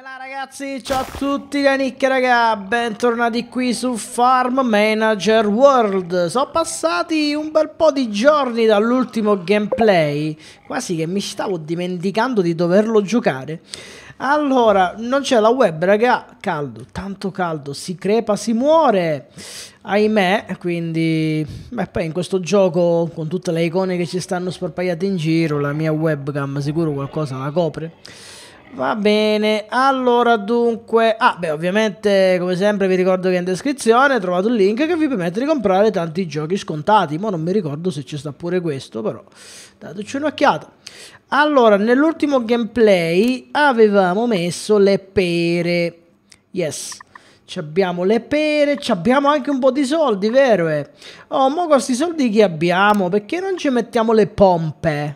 Bella ragazzi, ciao a tutti da Nick raga, bentornati qui su Farm Manager World. Sono passati un bel po' di giorni dall'ultimo gameplay, quasi che mi stavo dimenticando di doverlo giocare. Allora, non c'è la web raga, caldo, tanto caldo, si crepa, si muore, ahimè, quindi... Beh, poi in questo gioco, con tutte le icone che ci stanno sparpagliate in giro, la mia webcam sicuro qualcosa la copre. Va bene, allora dunque... Ah, beh, ovviamente, come sempre, vi ricordo che in descrizione trovate un link che vi permette di comprare tanti giochi scontati. Ma non mi ricordo se ci sta pure questo, però dateci un'occhiata. Allora, nell'ultimo gameplay avevamo messo le pere. Yes, ci abbiamo le pere, ci abbiamo anche un po' di soldi, vero? Oh, mo con questi soldi che abbiamo, perché non ci mettiamo le pompe?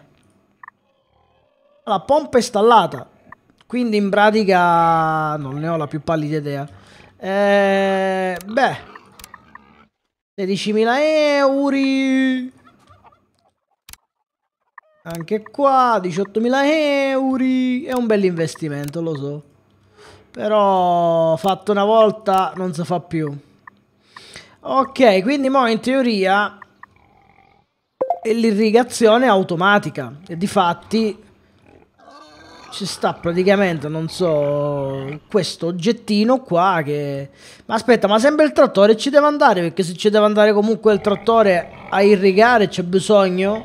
La pompa installata. Quindi in pratica non ne ho la più pallida idea. Beh, 16.000 euro. Anche qua 18.000 euro. È un bel investimento, lo so. Però fatto una volta non si fa più. Ok, quindi mo in teoria l'irrigazione è automatica. E difatti ci sta praticamente, non so, questo oggettino qua che... Ma aspetta, ma sempre il trattore ci deve andare? Perché se ci deve andare comunque il trattore a irrigare c'è bisogno?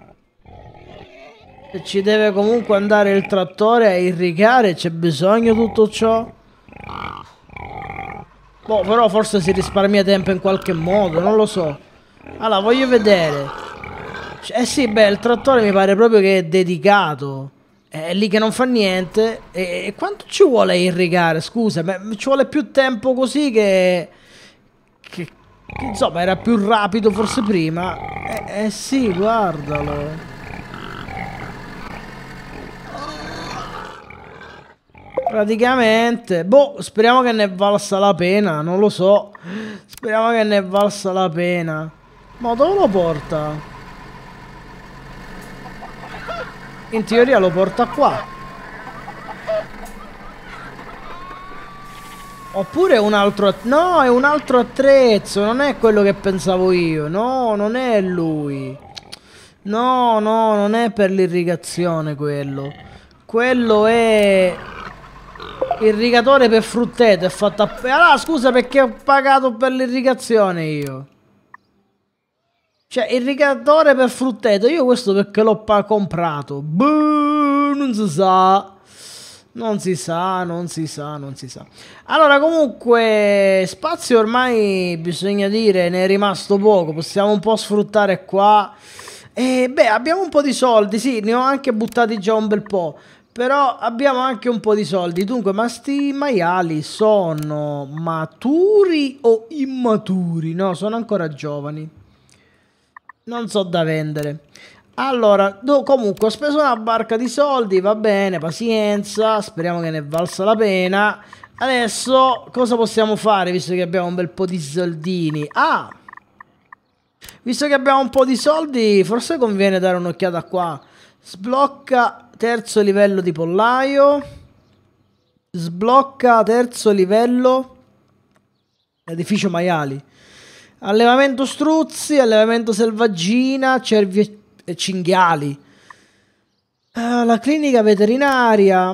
Se ci deve comunque andare il trattore a irrigare c'è bisogno tutto ciò? Boh, però forse si risparmia tempo in qualche modo, non lo so. Allora, voglio vedere. Eh sì, beh, il trattore mi pare proprio che è dedicato. È lì che non fa niente. E quanto ci vuole irrigare? Scusa, ma ci vuole più tempo così che insomma era più rapido forse prima. Sì, guardalo. Praticamente, boh, speriamo che ne valsa la pena, non lo so. Speriamo che ne valsa la pena. Ma dove lo porta? In teoria lo porta qua. Oppure un altro... No, è un altro attrezzo. Non è quello che pensavo io. No, non è lui. No, no, non è per l'irrigazione quello. Quello è... irrigatore per fruttete. È fatto a... Ah, scusa, perché ho pagato per l'irrigazione io. Cioè, irrigatore per frutteto. Io questo perché l'ho comprato. Buh, non si sa. Non si sa, non si sa, non si sa. Allora, comunque, spazio ormai, bisogna dire, ne è rimasto poco. Possiamo un po' sfruttare qua. E, beh, abbiamo un po' di soldi, sì, ne ho anche buttati già un bel po'. Però abbiamo anche un po' di soldi. Dunque, ma sti maiali sono maturi o immaturi? No, sono ancora giovani. Non so da vendere. Allora, comunque ho speso una barca di soldi, va bene, pazienza, speriamo che ne valsa la pena. Adesso cosa possiamo fare visto che abbiamo un bel po' di soldini? Ah! Visto che abbiamo un po' di soldi, forse conviene dare un'occhiata qua. Sblocca terzo livello di pollaio. Sblocca terzo livello edificio maiali. Allevamento struzzi, allevamento selvaggina, cervi e cinghiali. La clinica veterinaria.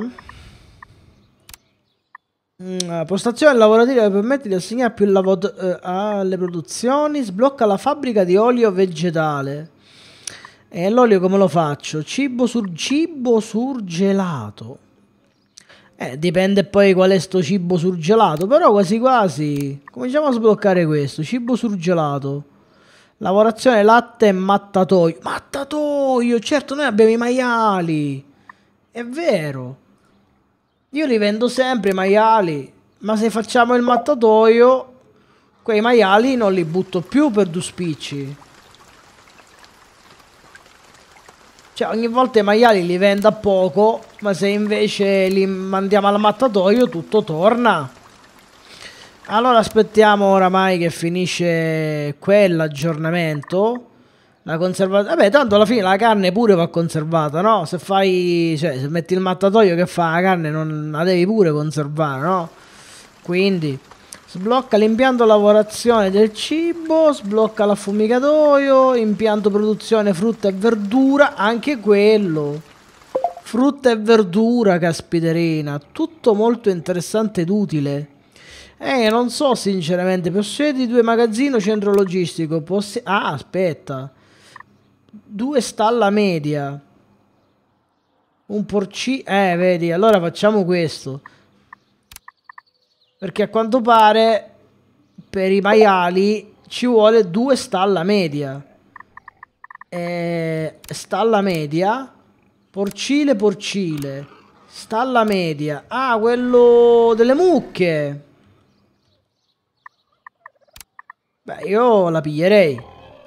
Postazione lavorativa che permette di assegnare più lavoro alle produzioni. Sblocca la fabbrica di olio vegetale. E l'olio come lo faccio? Cibo surgelato. Dipende poi qual è sto cibo surgelato. Però quasi quasi cominciamo a sbloccare questo. Cibo surgelato. Lavorazione latte e mattatoio. Mattatoio! Certo, noi abbiamo i maiali. È vero. Io li vendo sempre i maiali. Ma se facciamo il mattatoio, quei maiali non li butto più per due spicci. Cioè ogni volta i maiali li vendo a poco. Ma se invece li mandiamo al mattatoio tutto torna. Allora aspettiamo oramai che finisce quell'aggiornamento. La conservazione. Vabbè, tanto alla fine la carne pure va conservata, no? Se fai. Cioè, se metti il mattatoio che fa la carne, non la devi pure conservare, no? Quindi. Sblocca l'impianto lavorazione del cibo, sblocca l'affumicatoio, impianto produzione frutta e verdura, anche quello. Frutta e verdura, caspiterina, tutto molto interessante ed utile. Non so sinceramente, possiedi 2 magazzino centro logistico, ah, aspetta. 2 stalla media. Un porcino, vedi, allora facciamo questo. Perché a quanto pare per i maiali ci vuole 2 stalla media. Stalla media. Porcile, porcile. Stalla media. Ah, quello delle mucche. Beh, io la piglierei.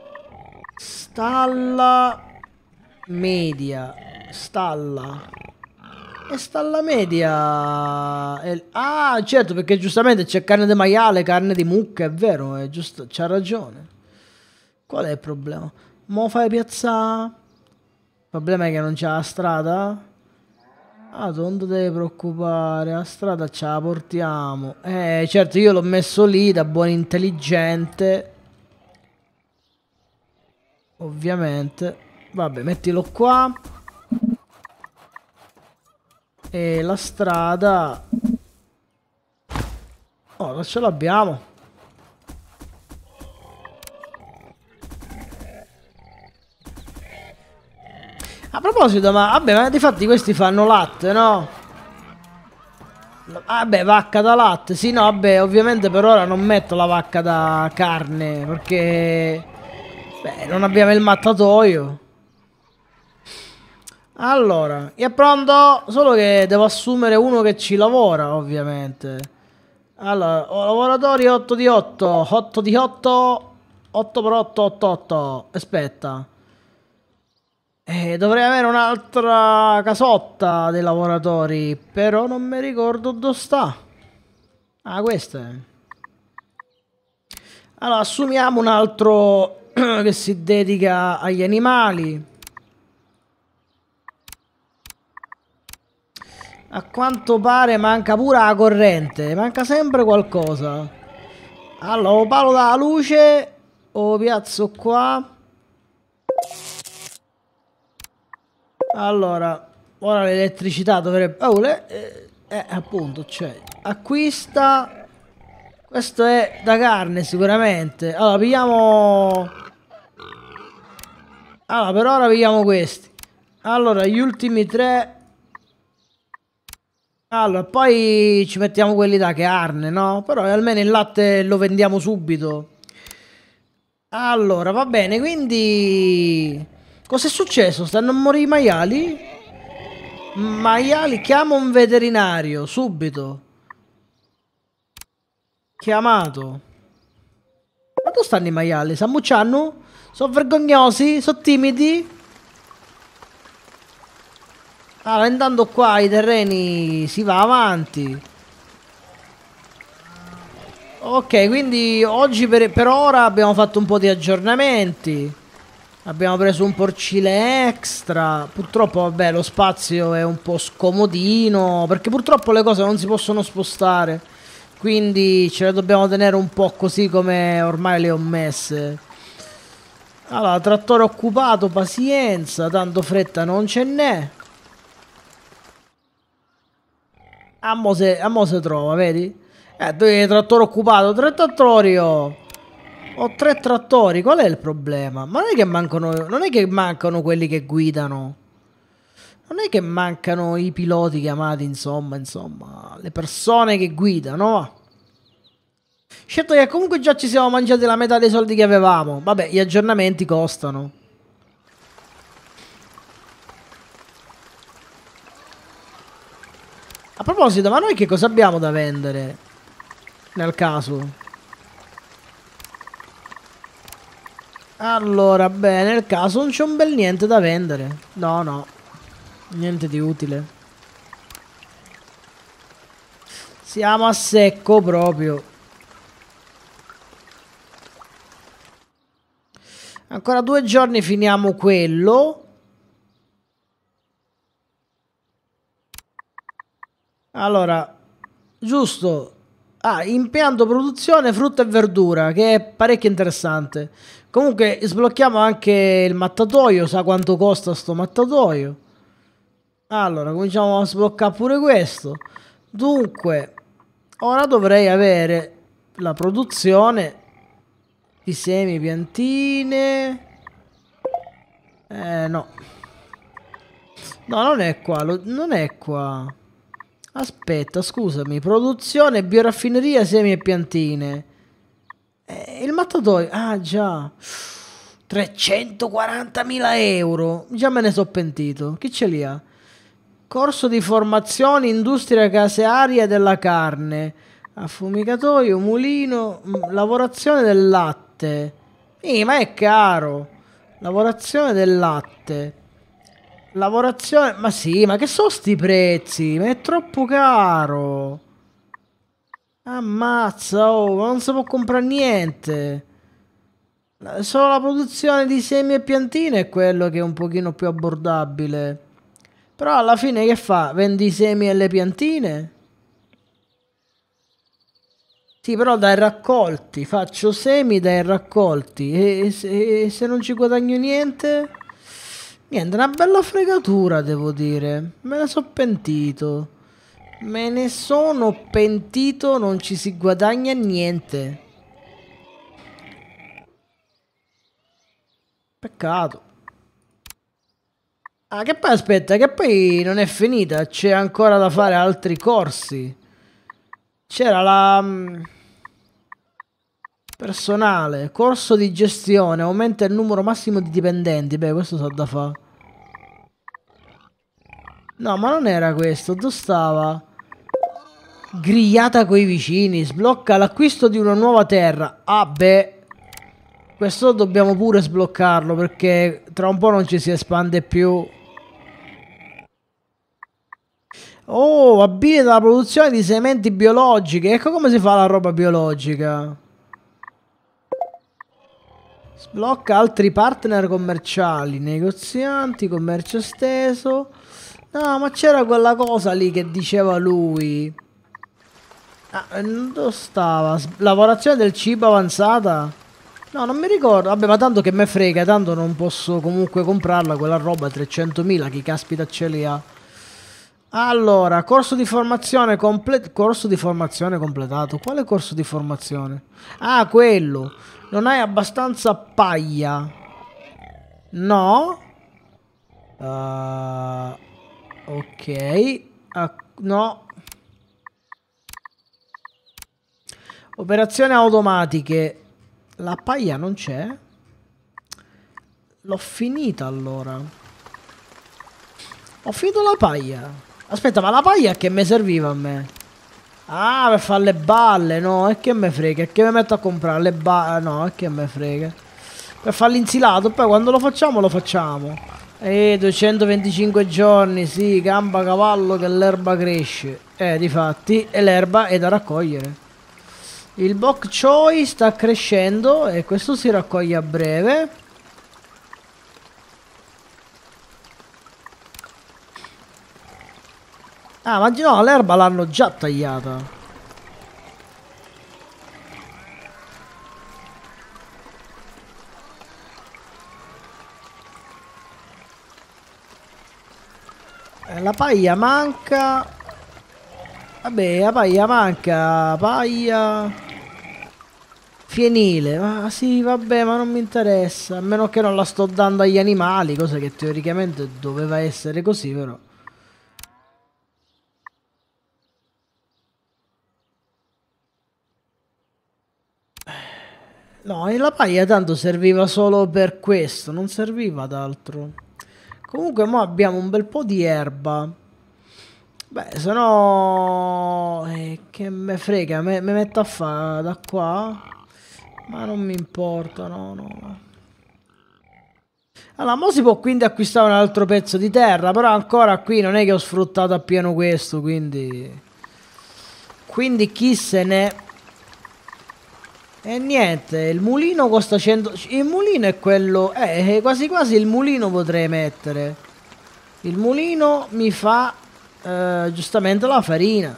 Stalla media. Stalla. E stalla media. Ah, certo, perché giustamente c'è carne di maiale, carne di mucca, è vero, è giusto, c'ha ragione. Qual è il problema? Mo fai piazza. Il problema è che non c'è la strada. Ah, tu non ti devi preoccupare, la strada ce la portiamo. Certo, io l'ho messo lì da buon intelligente. Ovviamente. Vabbè, mettilo qua. E la strada. Oh, non ce l'abbiamo. A proposito, ma vabbè, ma di fatti questi fanno latte, no? Vabbè, vacca da latte. Sì, no, vabbè, ovviamente per ora non metto la vacca da carne, perché beh, non abbiamo il mattatoio. Allora, è pronto? Solo che devo assumere uno che ci lavora, ovviamente. Allora, ho lavoratori 8 di 8, 8 di 8, 8 per 8, 8, 8. Aspetta. Dovrei avere un'altra casotta dei lavoratori, però non mi ricordo dove sta. Ah, questa è. Allora, assumiamo un altro che si dedica agli animali. A quanto pare manca pure la corrente, manca sempre qualcosa. Allora, o palo dalla luce, o piazzo qua. Allora, ora l'elettricità dovrebbe. Oh, appunto, cioè, acquista. Questo è da carne sicuramente. Allora, pigliamo. Allora, per ora pigliamo questi. Allora, gli ultimi 3. Allora, poi ci mettiamo quelli da carne, no? Però almeno il latte lo vendiamo subito. Allora, va bene, quindi. Cos'è successo? Stanno a morire i maiali? Maiali, chiama un veterinario, subito. Chiamato. Ma dove stanno i maiali? S'ammucciano? Sono vergognosi? Sono timidi? Allora, intanto qua i terreni si va avanti. Ok, quindi oggi per ora abbiamo fatto un po' di aggiornamenti. Abbiamo preso un porcile extra. Purtroppo, vabbè, lo spazio è un po' scomodino, perché purtroppo le cose non si possono spostare. Quindi ce le dobbiamo tenere un po' così come ormai le ho messe. Allora, trattore occupato, pazienza, tanto fretta non ce n'è. A mo se trova, vedi? Trattore occupato, 3 trattori ho 3 trattori, qual è il problema? Ma non è che mancano quelli che guidano. Non è che mancano i piloti chiamati, insomma, le persone che guidano, va. Certo che comunque già ci siamo mangiati la metà dei soldi che avevamo. Vabbè, gli aggiornamenti costano. A proposito, ma noi che cosa abbiamo da vendere? Nel caso. Allora, beh, nel caso non c'è un bel niente da vendere. No, no. Niente di utile. Siamo a secco proprio. ancora 2 giorni finiamo quello. Allora, giusto. Ah, impianto produzione frutta e verdura, che è parecchio interessante. Comunque sblocchiamo anche il mattatoio, sa quanto costa sto mattatoio. Allora, cominciamo a sbloccare pure questo. Dunque, ora dovrei avere la produzione di semi, piantine. No. No, non è qua, non è qua. Aspetta, scusami. Produzione, bioraffineria, semi e piantine. Il mattatoio. Ah, già. 340.000 euro. Già me ne so pentito. Chi ce li ha? Corso di formazione, industria casearia della carne. Affumicatoio, mulino, lavorazione del latte. Ma è caro. Lavorazione del latte. Lavorazione, ma sì, ma che sono sti prezzi? Ma è troppo caro. Ammazza, oh, ma non si può comprare niente. Solo la produzione di semi e piantine è quello che è un pochino più abbordabile. Però alla fine che fa? Vendi i semi e le piantine? Sì, però dai raccolti. Faccio semi dai raccolti. E se non ci guadagno niente? Niente, una bella fregatura, devo dire. Me ne sono pentito. Me ne sono pentito, non ci si guadagna niente. Peccato. Ah, che poi aspetta, che poi non è finita. C'è ancora da fare altri corsi. C'era la... personale, corso di gestione, aumenta il numero massimo di dipendenti. Beh, questo so da fare. No, ma non era questo. Dove stava? Grigliata coi vicini. Sblocca l'acquisto di una nuova terra. Ah, beh. Questo dobbiamo pure sbloccarlo, perché tra un po' non ci si espande più. Oh, abilita la produzione di sementi biologiche. Ecco come si fa la roba biologica. Sblocca altri partner commerciali. Negozianti, commercio esteso. No, ma c'era quella cosa lì che diceva lui. Ah, dove stava? Lavorazione del cibo avanzata? No, non mi ricordo. Vabbè, ma tanto che me frega, tanto non posso comunque comprarla quella roba. 300.000, chi caspita ce li ha? Allora, corso di formazione completato. Quale corso di formazione? Ah, quello. Non hai abbastanza paglia. No? Ok. No. Operazioni automatiche. La paglia non c'è? L'ho finita allora. Ho finito la paglia. Aspetta, ma la paglia che mi serviva a me? Ah, per fare le balle. No, e che me frega? E che mi metto a comprare le balle? No, e che me frega? Per fare l'insilato. Poi quando lo facciamo, lo facciamo. 225 giorni. Sì, gamba cavallo che l'erba cresce. Difatti, e l'erba è da raccogliere. Il bok choy sta crescendo e questo si raccoglie a breve. Ah, ma no, l'erba l'hanno già tagliata. La paglia manca. Vabbè, la paglia manca. Paglia fienile. Ma sì, vabbè, ma non mi interessa. A meno che non la sto dando agli animali, cosa che teoricamente doveva essere così, però. No, e la paglia tanto serviva solo per questo, non serviva ad altro. Comunque mo abbiamo un bel po' di erba. Beh, se no... che me frega, me metto a fare da qua? Ma non mi importa, no, no. Allora, mo si può quindi acquistare un altro pezzo di terra, però ancora qui non è che ho sfruttato appieno questo, quindi... Quindi chi se ne... E niente, il mulino costa 100... Il mulino è quello... quasi quasi il mulino potrei mettere. Il mulino mi fa giustamente la farina.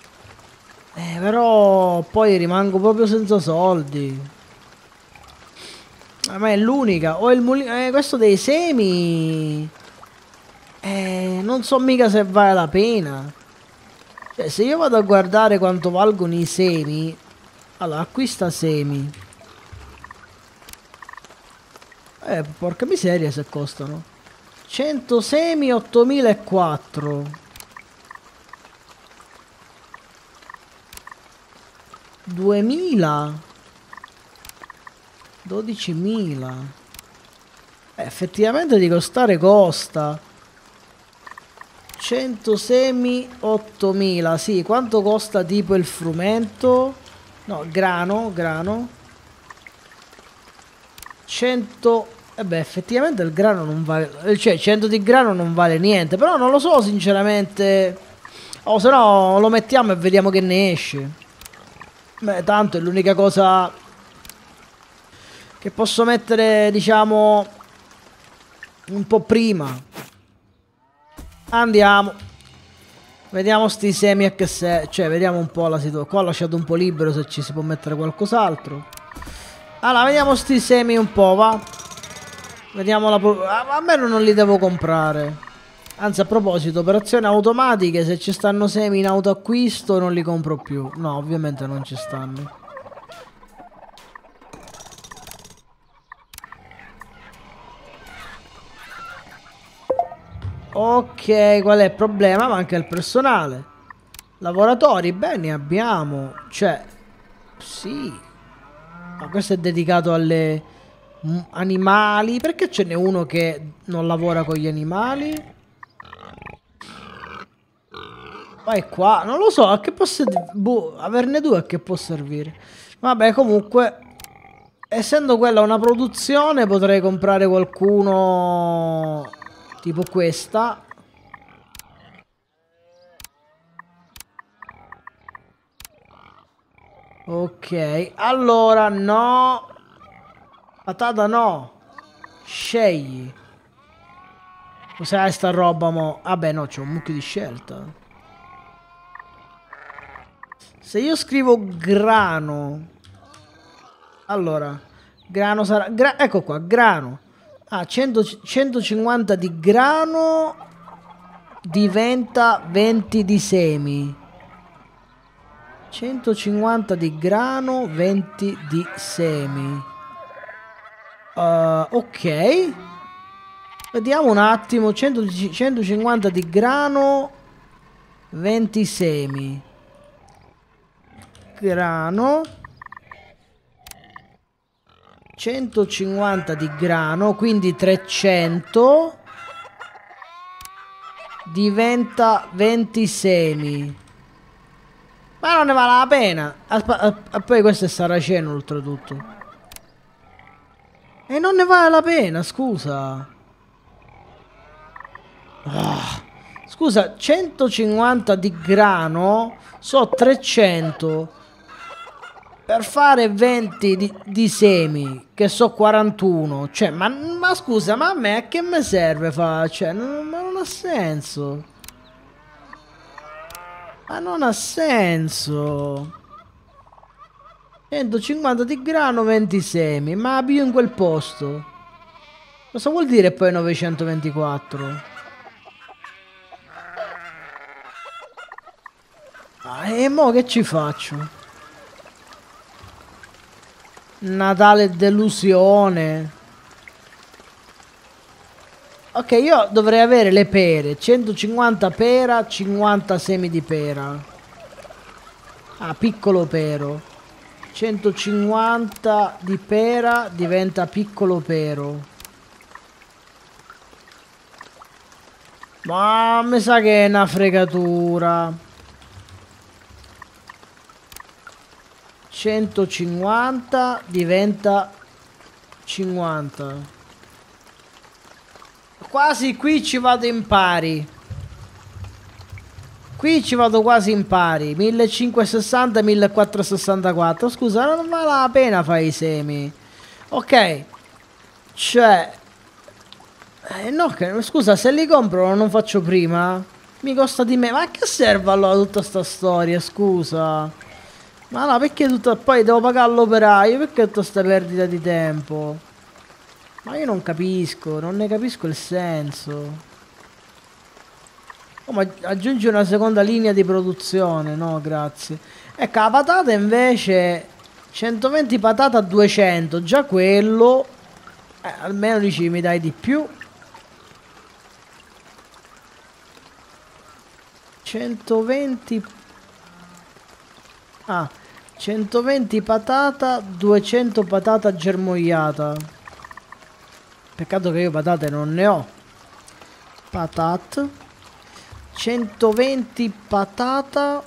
Però poi rimango proprio senza soldi. Ma è l'unica. O il mulino... questo dei semi... non so mica se vale la pena. Cioè, se io vado a guardare quanto valgono i semi... Allora, acquista semi. Porca miseria se costano. 100 semi, 8004. 2000. 12.000. Effettivamente di costare costa. 100 semi, 8.000. Sì, quanto costa tipo il frumento? No, grano. 100. Effettivamente il grano non vale. Cioè, 100 di grano non vale niente. Però non lo so, sinceramente. O se no lo mettiamo e vediamo che ne esce. Beh, tanto è l'unica cosa che posso mettere, diciamo, un po' prima. Andiamo. Vediamo sti semi a che se... Cioè, vediamo un po' la situazione. Qua ho lasciato un po' libero se ci si può mettere qualcos'altro. Allora, vediamo sti semi un po', va. Vediamo la... A me non li devo comprare. Anzi, a proposito, operazioni automatiche, se ci stanno semi in autoacquisto non li compro più. No, ovviamente non ci stanno. Ok, qual è il problema? Manca il personale. Lavoratori, beh, ne abbiamo. Cioè, sì. Ma questo è dedicato alle animali. Perché ce n'è uno che non lavora con gli animali? Vai qua, non lo so, a che può servire? Boh, averne due a che può servire? Vabbè, comunque, essendo quella una produzione, potrei comprare qualcuno tipo questa. Ok, allora no. Patata no. Scegli. Cos'è sta roba mo? Vabbè no, c'è un mucchio di scelta. Se io scrivo grano. Allora, grano sarà... ecco qua, grano. Ah, 150 di grano diventa 20 di semi. 150 di grano, 20 di semi. Ok. Vediamo un attimo. 150 di grano, 20 semi. Grano. 150 di grano, quindi 300. Diventa 20 semi. Ma non ne vale la pena. Poi questo è saraceno oltretutto. E non ne vale la pena, scusa. Scusa, 150 di grano so 300 per fare 20 di semi, che so 41. Cioè, ma scusa, ma a me a che me serve fa? Cioè, ma non ha senso. Ma non ha senso. 150 di grano, 20 semi. Ma più in quel posto. Cosa vuol dire poi 924? E mo che ci faccio? Natale delusione. Ok, io dovrei avere le pere. 150 pera, 50 semi di pera. Ah, piccolo pero. 150 di pera diventa piccolo pero. Ma mi sa che è una fregatura. 150 diventa 50. Quasi qui ci vado in pari. Qui ci vado quasi in pari. 1560 1464. Scusa, non vale la pena fare i semi. Ok. Cioè... no, scusa, se li compro non faccio prima? Mi costa di me. Ma che serve allora tutta sta storia, scusa? Ma no, perché tutto... Poi devo pagare l'operaio? Perché tutta sta perdita di tempo? Ma io non capisco, non ne capisco il senso. Oh, ma aggiungi una seconda linea di produzione? No, grazie. Ecco, la patata invece... 120 patata a 200. Già quello... almeno dici mi dai di più. 120... Ah, 120 patata, 200 patata germogliata. Peccato che io patate non ne ho. Patat. 120 patata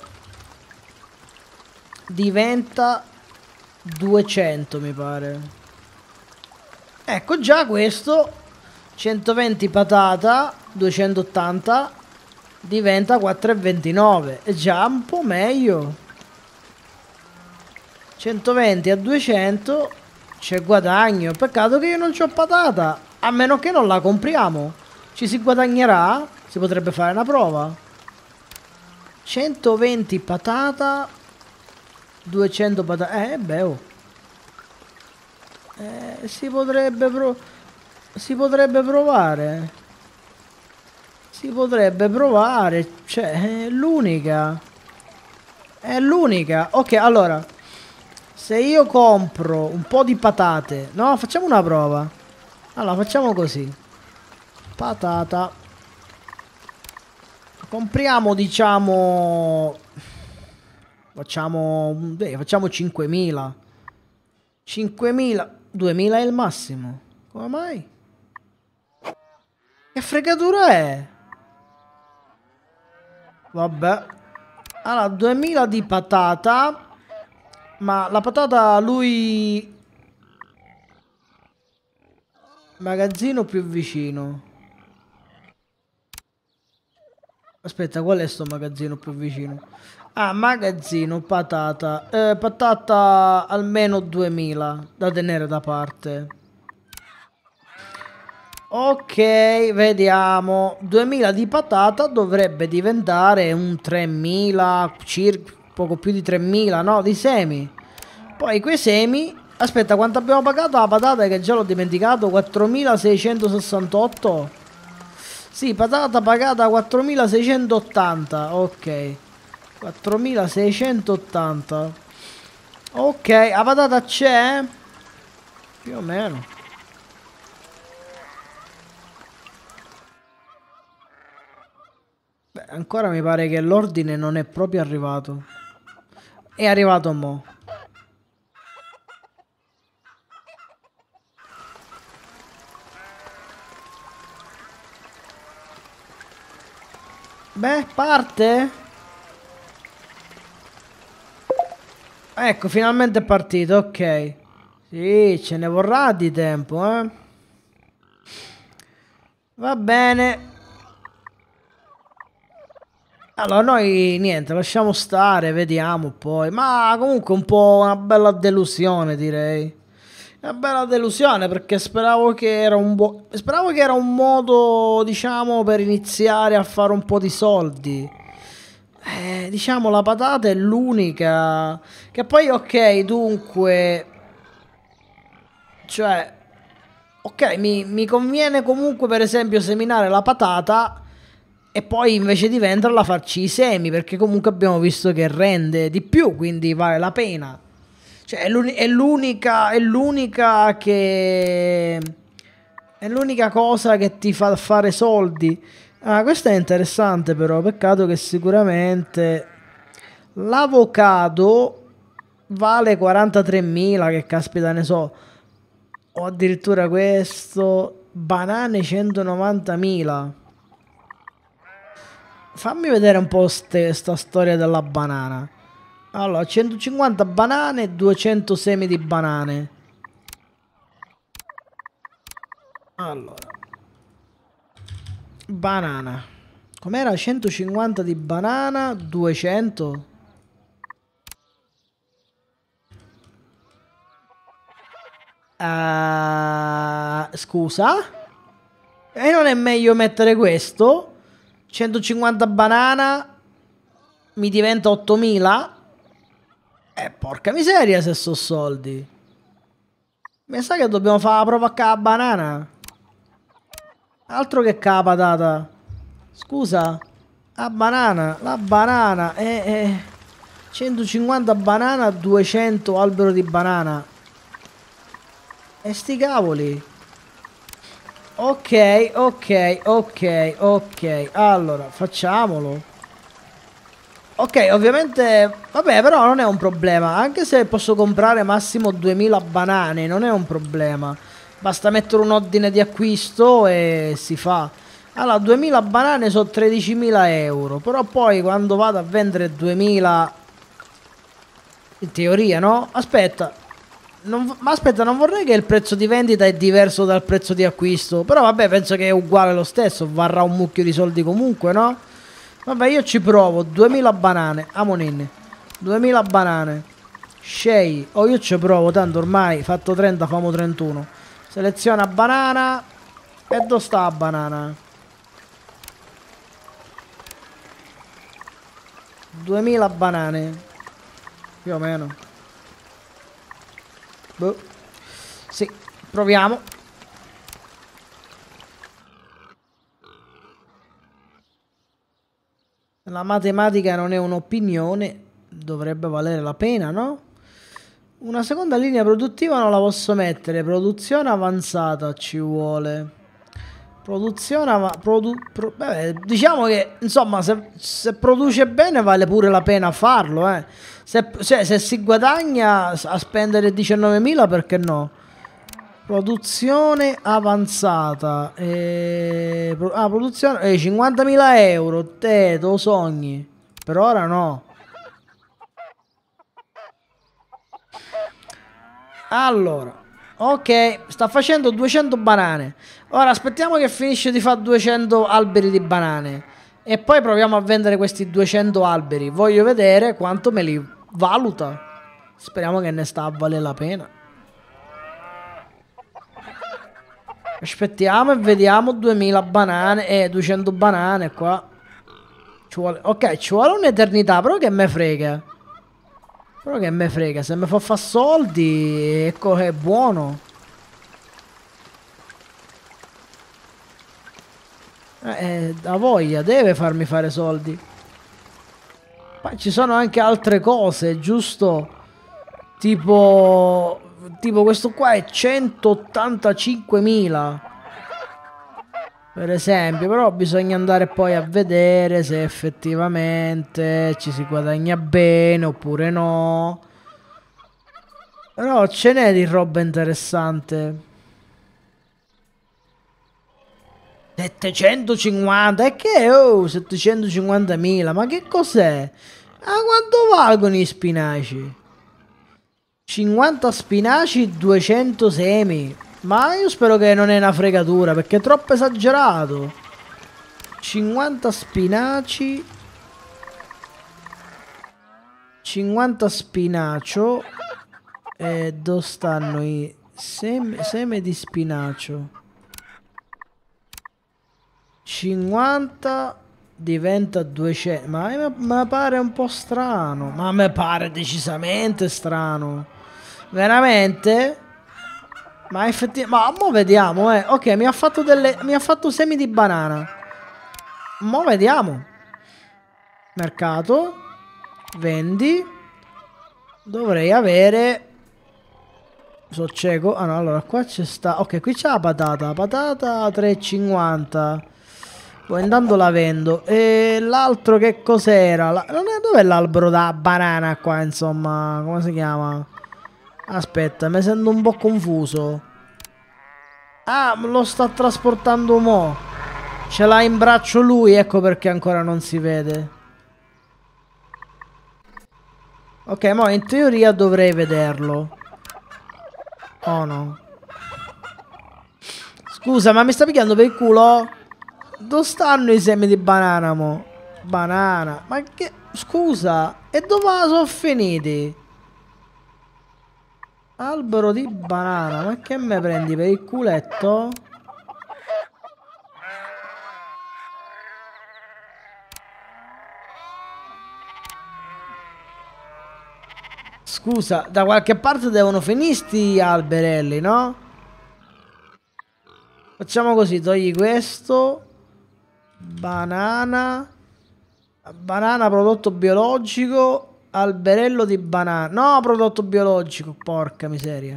diventa 200 mi pare. Ecco già questo. 120 patata 280 diventa 4,29. È già un po' meglio. 120 a 200 c'è guadagno. Peccato che io non c'ho patata. A meno che non la compriamo. Ci si guadagnerà? Si potrebbe fare una prova. 120 patata 200 patata. Beh, oh. Si potrebbe provare. Si potrebbe provare. Cioè, è l'unica. È l'unica. Ok, allora. Se io compro un po' di patate. No, facciamo una prova. Allora, facciamo così. Patata. Compriamo, diciamo... Facciamo 5.000. 5.000. 2.000 è il massimo. Come mai? Che fregatura è? Vabbè. Allora, 2.000 di patata. Ma la patata lui... Magazzino più vicino. Aspetta, qual è sto magazzino più vicino? Ah, magazzino, patata. Patata almeno 2.000 da tenere da parte. Ok, vediamo. 2.000 di patata dovrebbe diventare un 3.000, circa poco più di 3.000, no? Di semi. Poi quei semi... Aspetta, quanto abbiamo pagato la patata che già l'ho dimenticato? 4.668? Sì, patata pagata 4.680. Ok. 4.680. Ok, la patata c'è? Più o meno. Beh, ancora mi pare che l'ordine non è proprio arrivato. È arrivato mo'. Beh, parte? Ecco, finalmente è partito, ok. Sì, ce ne vorrà di tempo, eh. Va bene. Allora, noi niente, lasciamo stare, vediamo poi. Ma comunque un po' una bella delusione, direi. Una bella delusione perché speravo che era speravo che era un modo, diciamo, per iniziare a fare un po' di soldi. Diciamo, la patata è l'unica. Che poi, ok, dunque. Cioè, ok, mi conviene comunque, per esempio, seminare la patata e poi invece di venderla farci i semi, perché comunque abbiamo visto che rende di più, quindi vale la pena. Cioè, è l'unica cosa che ti fa fare soldi. Ah, questa è interessante però, peccato che sicuramente l'avocado vale 43.000, che caspita ne so. O addirittura questo, banane 190.000. Fammi vedere un po' sta storia della banana. Allora, 150 banane, 200 semi di banane. Allora, banana. Com'era? 150 di banana, 200. Scusa? E non è meglio mettere questo? 150 banana mi diventa 8000? Porca miseria se so soldi. Mi sa che dobbiamo fare la prova a banana. Altro che la patata. Scusa. La banana. 150 banana, 200 albero di banana. E sti cavoli. Ok. Allora, facciamolo. Ok, ovviamente, vabbè, però non è un problema. Anche se posso comprare massimo 2000 banane, non è un problema. Basta mettere un ordine di acquisto e si fa. Allora, 2000 banane sono 13.000 euro. Però poi quando vado a vendere 2000... In teoria, no? Aspetta. Ma aspetta, non vorrei che il prezzo di vendita è diverso dal prezzo di acquisto. Però vabbè, penso che è uguale lo stesso. Varrà un mucchio di soldi comunque, no? Vabbè, io ci provo. 2000 banane. Amonin. 2000 banane. Scegli. Oh, io ci provo. Tanto ormai fatto 30, famo 31. Seleziona banana. E dove sta la banana? 2000 banane. Più o meno. Boh. Sì, proviamo. La matematica non è un'opinione, dovrebbe valere la pena, no? Una seconda linea produttiva non la posso mettere, produzione avanzata ci vuole. Produzione beh, diciamo che, insomma, se produce bene vale pure la pena farlo, eh. Se si guadagna a spendere 19.000, perché no? Produzione avanzata. Produzione... 50.000 euro. Te lo sogni. Per ora no. Allora. Ok, sta facendo 200 banane. Ora aspettiamo che finisce di fare 200 alberi di banane. E poi proviamo a vendere questi 200 alberi. Voglio vedere quanto me li valuta. Speriamo che ne sta a valere la pena. Aspettiamo e vediamo. 2000 banane. 200 banane qua. Ci vuole... Ok, ci vuole un'eternità. Però che me frega. Però che me frega. Se mi fa fare soldi, ecco che è buono. Da voglia. Deve farmi fare soldi. Poi ci sono anche altre cose, giusto? Tipo questo qua è 185.000, per esempio. Però bisogna andare poi a vedere se effettivamente ci si guadagna bene oppure no. Però ce n'è di roba interessante. 750? E che? Oh, 750.000. Ma che cos'è? Ah, quanto valgono i spinaci? 50 spinaci, 200 semi. Ma io spero che non è una fregatura, perché è troppo esagerato. 50 spinaci. 50 spinacio. E dove stanno i seme di spinacio? 50 diventa 200. Ma mi pare un po' strano. Ma mi pare decisamente strano. Veramente? Ma effettivamente... Ma mo vediamo, eh. Ok, mi ha fatto semi di banana. Mo vediamo. Mercato. Vendi. Dovrei avere... So cieco. Ah no, allora qua c'è sta... Ok, qui c'è la patata. Patata 3,50. Poi intanto la vendo. E l'altro che cos'era? Dov'è l'albero da banana qua, insomma? Come si chiama? Aspetta, mi sento un po' confuso. Ah, lo sta trasportando mo. Ce l'ha in braccio lui, ecco perché ancora non si vede. Ok, mo in teoria dovrei vederlo. Oh no. Scusa, ma mi sta picchiando per il culo? Dove stanno i semi di banana, mo? Banana. Ma che... Scusa. E dove sono finiti? Albero di banana. Ma che me prendi per il culetto? Scusa, da qualche parte devono finire sti alberelli, no? Facciamo così, togli questo. Banana. Banana, prodotto biologico. Alberello di banana. No, prodotto biologico. Porca miseria.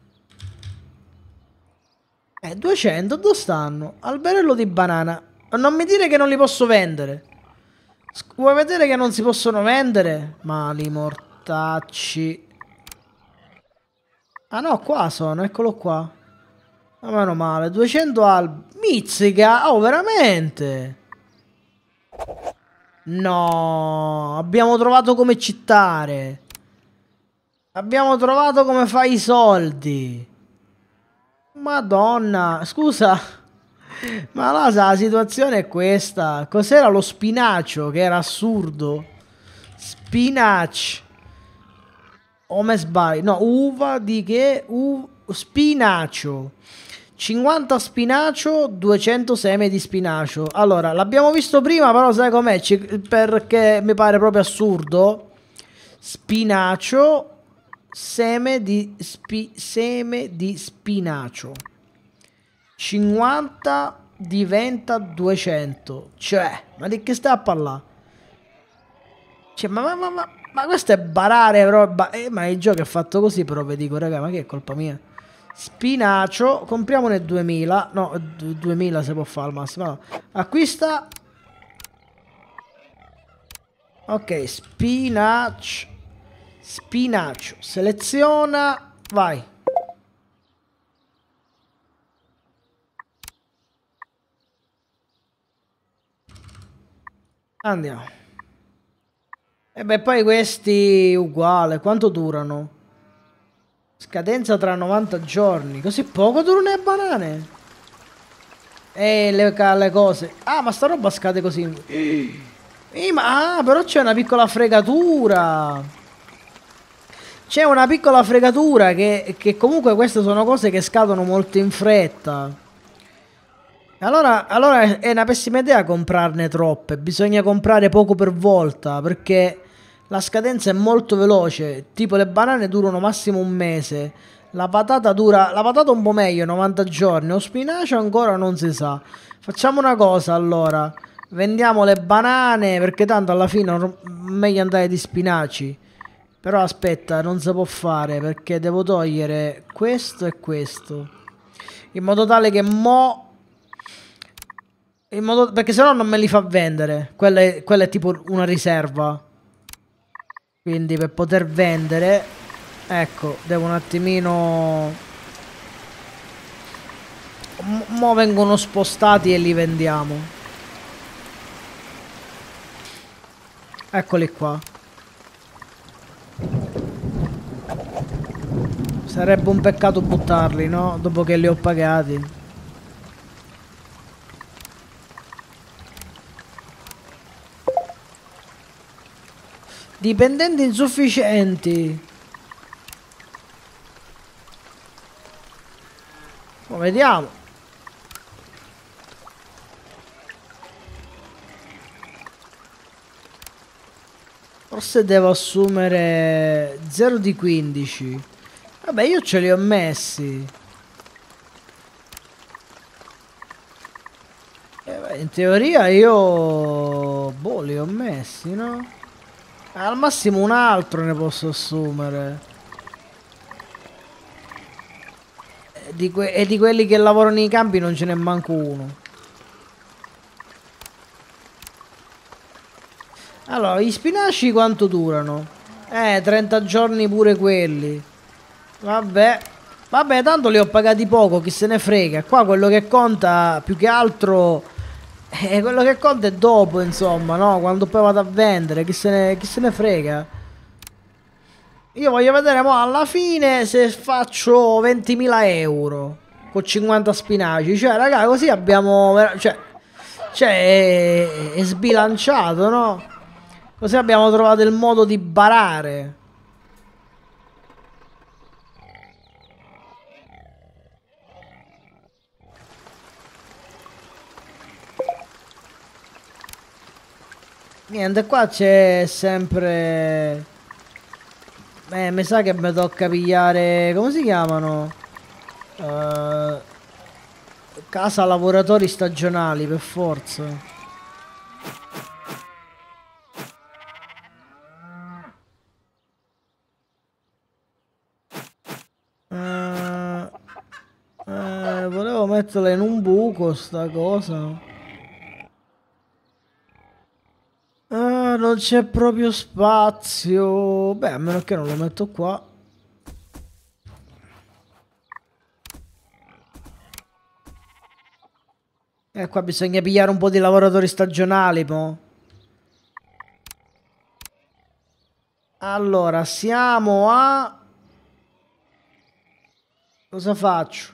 200, dove stanno? Alberello di banana. Non mi dire che non li posso vendere. Vuoi vedere che non si possono vendere? Mali mortacci. Ah no, qua sono, eccolo qua. Ma meno male, 200 Mizzica, oh veramente? No, abbiamo trovato come cittare. Abbiamo trovato come fai i soldi. Madonna, scusa. Ma la situazione è questa. Cos'era lo spinacio? Che era assurdo. Spinach. O me sbaglio? No, uva di che? Spinacio. 50 spinacio, 200 seme di spinacio. Allora, l'abbiamo visto prima, però sai com'è? Perché mi pare proprio assurdo. Spinacio, seme di spinacio. 50 diventa 200. Cioè, ma di che stai a parlare? Cioè, ma questo è barare, però. Ma il gioco è fatto così, però vi dico, raga, ma che è colpa mia? Spinacio, compriamone 2000. No, 2000 si può fare al massimo. No. Acquista. Ok, spinacio. Seleziona. Vai. Andiamo. E beh, poi questi uguale. Quanto durano? Scadenza tra 90 giorni. Così poco durano le banane? E le cose. Ah, ma sta roba scade così. Però c'è una piccola fregatura. C'è una piccola fregatura che comunque queste sono cose che scadono molto in fretta. Allora è una pessima idea comprarne troppe. Bisogna comprare poco per volta, perché la scadenza è molto veloce. Tipo le banane durano massimo un mese. La patata un po' meglio, 90 giorni. Lo spinacio ancora non si sa. Facciamo una cosa allora. Vendiamo le banane, perché tanto alla fine è meglio andare di spinaci. Però aspetta, non si può fare, perché devo togliere questo e questo. In modo tale che perché sennò non me li fa vendere. Quella è tipo una riserva. Quindi per poter vendere, ecco, devo un attimino. Mo vengono spostati e li vendiamo. Eccoli qua. Sarebbe un peccato buttarli, no? Dopo che li ho pagati. Dipendenti insufficienti. Vediamo. Forse devo assumere 0 di 15. Vabbè, io ce li ho messi. In teoria io... Boh, li ho messi, no? Al massimo un altro ne posso assumere. E di quelli che lavorano nei campi non ce n'è manco uno. Allora, gli spinaci quanto durano? 30 giorni pure quelli. Vabbè. Vabbè, tanto li ho pagati poco, chi se ne frega. Qua quello che conta più che altro... quello che conta è dopo, insomma, no? Quando poi vado a vendere, chi se ne frega. Io voglio vedere mo alla fine se faccio 20.000 euro con 50 spinaci. Cioè, raga, così abbiamo... Cioè, Cioè, è sbilanciato, no? Così abbiamo trovato il modo di barare. Niente, qua c'è sempre... mi sa che mi tocca pigliare... Come si chiamano? Casa lavoratori stagionali, per forza. Volevo metterla in un buco, sta cosa. Non c'è proprio spazio. Beh, a meno che non lo metto qua. Qua bisogna pigliare un po' di lavoratori stagionali, mo. Allora, siamo a... Cosa faccio?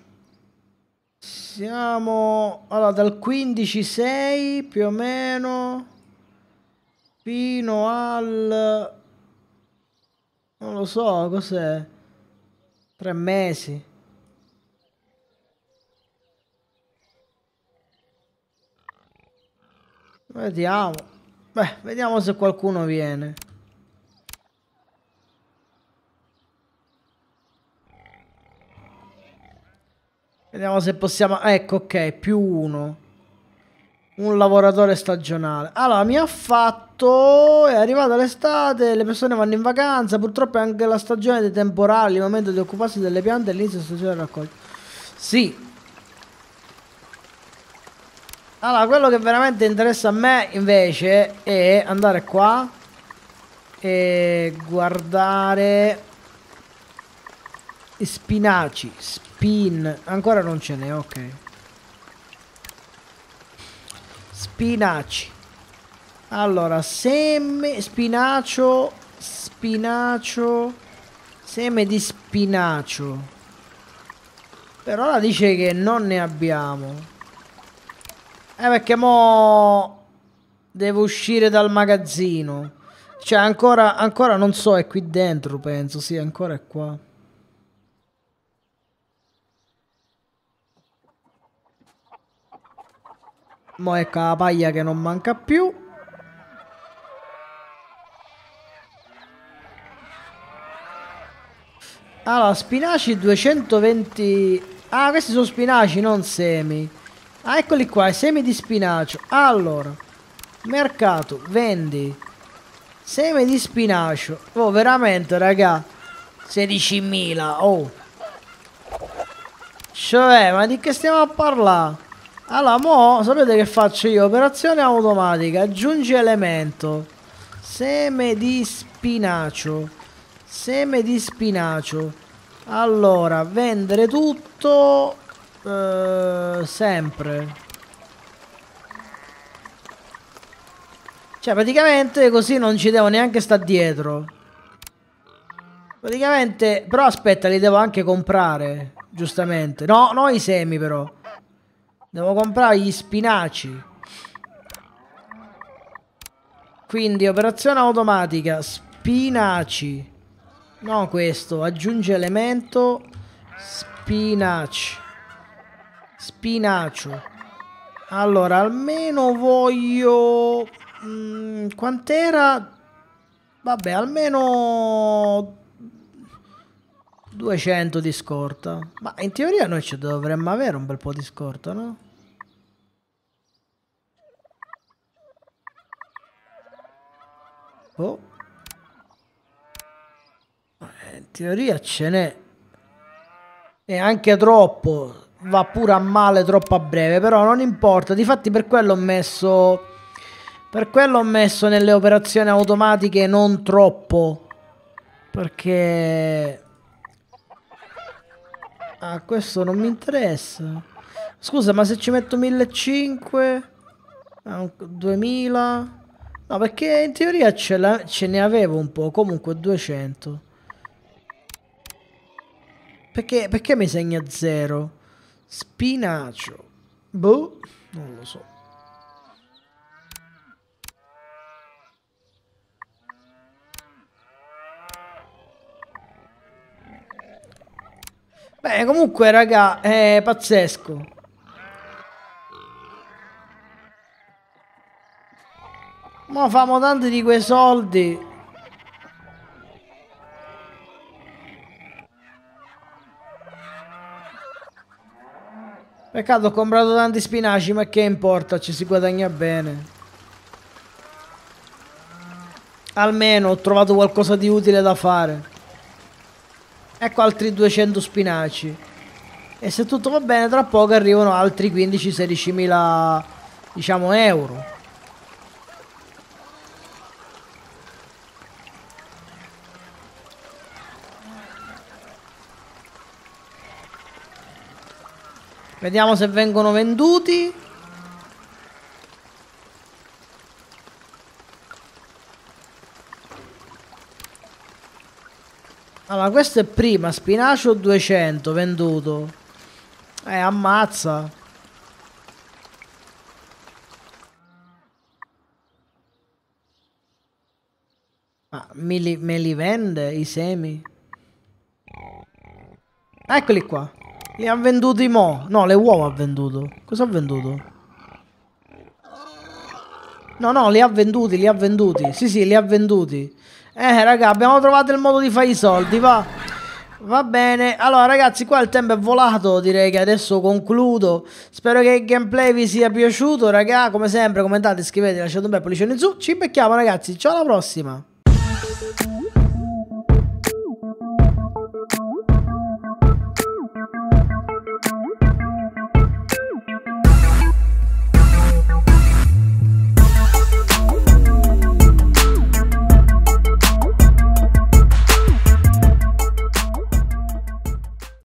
Siamo... Allora, dal 15-6 più o meno... Fino al... Non lo so, cos'è? 3 mesi. Vediamo. Beh, vediamo se qualcuno viene. Vediamo se possiamo... Ecco, ok, più uno. Un lavoratore stagionale. Allora, mi ha fatto... È arrivata l'estate, le persone vanno in vacanza. Purtroppo è anche la stagione dei temporali, il momento di occuparsi delle piante e l'inizio della stagione della raccolta. Sì. Allora, quello che veramente interessa a me, invece, è andare qua e guardare... Spinaci. Spin. Ancora non ce n'è, ok. Spinaci. Allora, seme, spinacio, spinacio, seme di spinacio. Per ora dice che non ne abbiamo. Perché mo devo uscire dal magazzino. Cioè, ancora non so, è qui dentro, penso. Sì, ancora è qua. Mo ecco la paglia che non manca più. Allora, spinaci 220... Ah, questi sono spinaci, non semi. Ah, eccoli qua, i semi di spinacio. Allora, mercato, vendi. Semi di spinacio. Oh, veramente, raga. 16.000, oh. Cioè, ma di che stiamo a parlare? Allora, mo, sapete che faccio io? Operazione automatica, aggiungi elemento. Seme di spinacio. Seme di spinacio. Allora, vendere tutto sempre. Cioè, praticamente così non ci devo neanche stare dietro. Praticamente, però aspetta, li devo anche comprare, giustamente. No, no i semi però. Devo comprare gli spinaci. Quindi, operazione automatica, spinaci. No, questo, aggiunge elemento spinaci. Spinacio. Allora, almeno voglio... quant'era? Vabbè, almeno 200 di scorta. Ma in teoria noi ci dovremmo avere un bel po' di scorta, no? Oh. In teoria ce n'è. E anche troppo. Va pure a male troppo a breve. Però non importa. Difatti per quello ho messo... Per quello ho messo nelle operazioni automatiche non troppo. Perché... Ah, questo non mi interessa. Scusa, ma se ci metto 1.500... 2000... No, perché in teoria ce ne avevo un po'. Comunque 200. Perché mi segna 0? Spinacio. Boh, non lo so. Beh, comunque, raga, è pazzesco. Ma famo tanti di quei soldi. Peccato, ho comprato tanti spinaci, ma che importa, ci si guadagna bene. Almeno ho trovato qualcosa di utile da fare. Ecco altri 200 spinaci. E se tutto va bene, tra poco arrivano altri 15-16 mila, diciamo, euro. Vediamo se vengono venduti. Allora, questo è prima, spinacio 200 venduto. Ammazza. Ma me li vende i semi? Eccoli qua. Li ha venduti mo. No, le uova ha venduto. Cosa ha venduto? No, no, li ha venduti, li ha venduti. Sì, sì, li ha venduti. Raga, abbiamo trovato il modo di fare i soldi, va. Va bene. Allora, ragazzi, qua il tempo è volato. Direi che adesso concludo. Spero che il gameplay vi sia piaciuto, raga. Come sempre, commentate, iscrivetevi, lasciate un bel pollicione in su. Ci becchiamo, ragazzi. Ciao, alla prossima.